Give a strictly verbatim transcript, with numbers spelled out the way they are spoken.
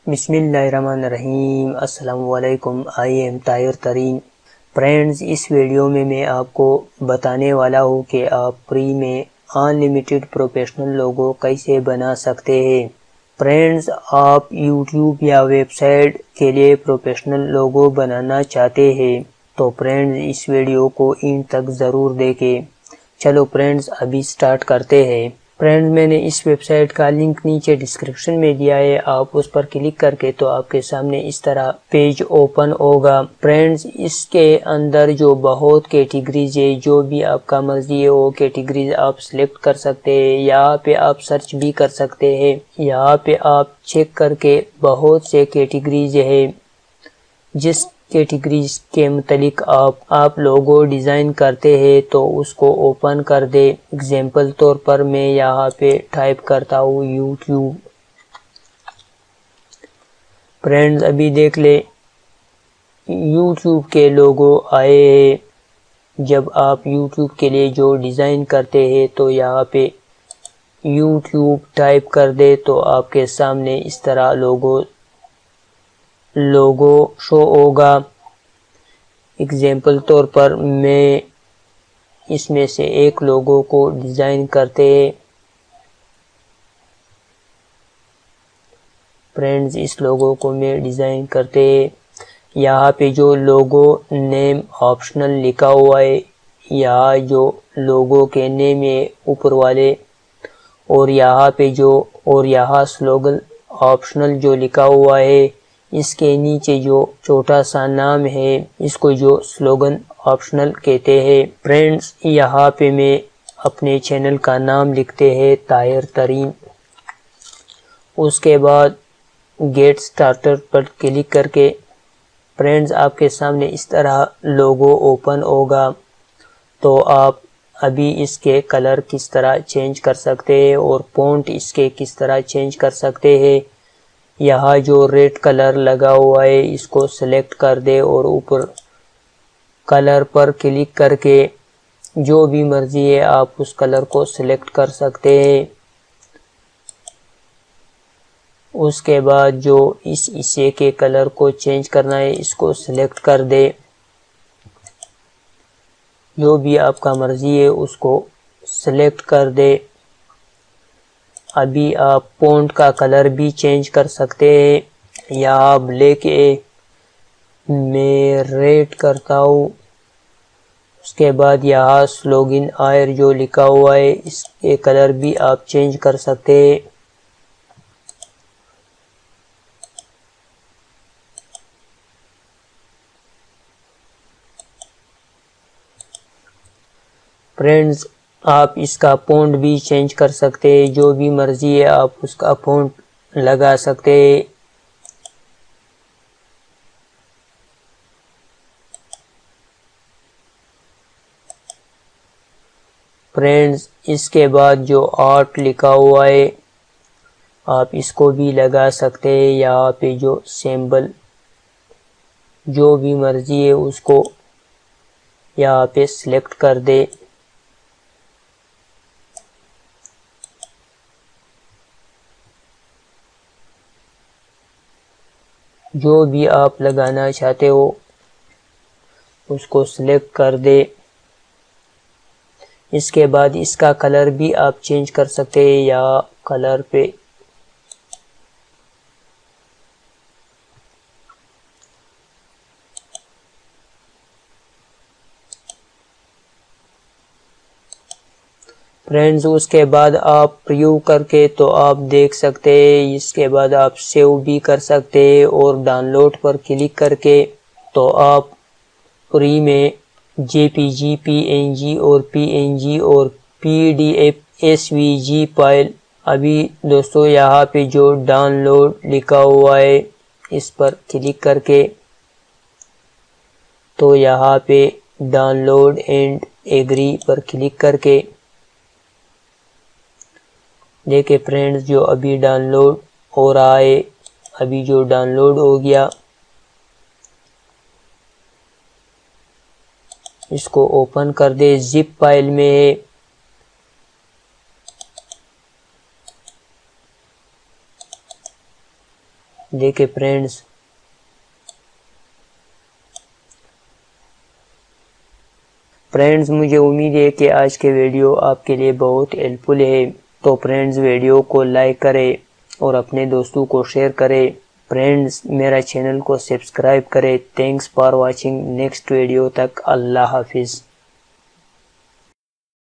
بسم اللہ الرحمن الرحیم۔ السلام علیکم، I am Tahir Tareen. Friends, اس ویڈیو میں میں آپ کو بتانے والا ہوں کہ آپ فری میں ان لمیٹڈ پروفیشنل لوگو کیسے بنا سکتے ہیں۔ فرینڈز، آپ یوٹیوب یا ویب سائٹ کے لیے پروفیشنل لوگو بنانا چاہتے ہیں تو فرینڈز اس ویڈیو کو اینڈ تک ضرور دیکھیں۔ چلو فرینڈز ابھی سٹارٹ کرتے ہیں۔ فرینڈز، میں نے اس ویب سائٹ کا لنک نیچے ڈسکرپشن میں دیا ہے، آپ اس پر کلک کر کے تو آپ کے سامنے اس طرح پیج اوپن ہوگا۔ فرینڈز، اس کے اندر جو بہت کیٹیگریز ہے، جو بھی آپ کا مرضی ہے وہ کیٹیگریز آپ سلیکٹ کر سکتے ہیں۔ یہاں پہ آپ سرچ بھی کر سکتے ہیں۔ یہاں پہ آپ چیک کر کے بہت سے کیٹیگریز ہے، جس کیٹیگریز کے متعلق آپ آپ لوگو ڈیزائن کرتے ہیں تو اس کو اوپن کر دے۔ اگزامپل طور پر میں یہاں پہ ٹائپ کرتا ہوں یوٹیوب۔ فرینڈز ابھی دیکھ لے یوٹیوب کے لوگو آئے ہیں۔ جب آپ یوٹیوب کے لیے جو ڈیزائن کرتے ہیں تو یہاں پہ یوٹیوب ٹائپ کر دے تو آپ کے سامنے اس طرح لوگو لوگو شو ہوگا۔ اگزامپل طور پر میں اس میں سے ایک لوگو کو ڈیزائن کرتے ہیں۔ فرینڈز، اس لوگو کو میں ڈیزائن کرتے ہیں۔ یہاں پہ جو لوگو نیم آپشنل لکھا ہوا ہے، یہاں جو لوگو کے نیم ہے اوپر والے، اور یہاں پہ جو اور یہاں سلوگن آپشنل جو لکھا ہوا ہے، اس کے نیچے جو چھوٹا سا نام ہے اس کو جو سلوگن آپشنل کہتے ہیں۔ فرینڈز، یہاں پہ میں اپنے چینل کا نام لکھتے ہیں طاہر ترین۔ اس کے بعد گیٹ سٹارٹر پر کلک کر کے فرینڈز آپ کے سامنے اس طرح لوگو اوپن ہوگا۔ تو آپ ابھی اس کے کلر کس طرح چینج کر سکتے ہیں اور فونٹ اس کے کس طرح چینج کر سکتے ہیں۔ یہاں جو ریڈ کلر لگا ہوا ہے اس کو سلیکٹ کر دے اور اوپر کلر پر کلک کر کے جو بھی مرضی ہے آپ اس کلر کو سلیکٹ کر سکتے ہیں۔ اس کے بعد جو اس حصے کے کلر کو چینج کرنا ہے اس کو سلیکٹ کر دے۔ جو بھی آپ کا مرضی ہے اس کو سلیکٹ کر دے۔ ابھی آپ فونٹ کا کلر بھی چینج کر سکتے ہیں۔ یہاں بلیک ہے، میں ریڈ کرتا ہوں۔ اس کے بعد یہاں سلوگن آئر جو لکھا ہوا ہے اس کے کلر بھی آپ چینج کر سکتے ہیں۔ فرینڈز، آپ اس کا فونٹ بھی چینج کر سکتے ہیں، جو بھی مرضی ہے آپ اس کا فونٹ لگا سکتے ہیں۔ فرینڈز، اس کے بعد جو آرٹ لکھا ہوا ہے آپ اس کو بھی لگا سکتے ہیں۔ یہاں پہ جو سمبل جو بھی مرضی ہے اس کو یہاں پہ سلیکٹ کر دے۔ جو بھی آپ لگانا چاہتے ہو اس کو سلیکٹ کر دے۔ اس کے بعد اس کا کلر بھی آپ چینج کر سکتے ہیں۔ یا کلر پہ فرینڈز، اس کے بعد آپ پریو کر کے تو آپ دیکھ سکتے ہیں۔ اس کے بعد آپ سیو بھی کر سکتے ہیں اور ڈاؤن لوڈ پر کلک کر کے تو آپ فری میں جے پی جی، پی این جی اور پی این جی اور P D F S V G file. ابھی دوستو یہاں پہ جو ڈاؤن لوڈ لکھا ہوا ہے اس پر کلک کر کے تو یہاں پہ ڈاؤن لوڈ اینڈ ایگری پر کلک کر کے دیکھیں فرینڈز جو ابھی ڈاؤن لوڈ ہو رہا ہے، ابھی جو ڈاؤن لوڈ ہو گیا اس کو اوپن کر دے۔ زپ فائل میں ہے۔ دیکھیں فرینڈز فرینڈز مجھے امید ہے کہ آج کے ویڈیو آپ کے لیے بہت ہیلپ فل ہے. تو فرینڈز ویڈیو کو لائک کریں اور اپنے دوستوں کو شیئر کریں. فرینڈز میرا چینل کو سبسکرائب کریں. Thanks for watching. Next video تک اللہ حافظ.